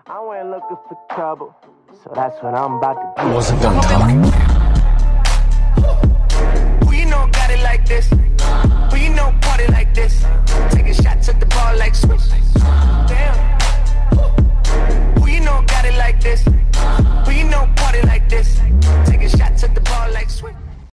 I went looking for trouble, so that's what I'm about to do. I wasn't done talking.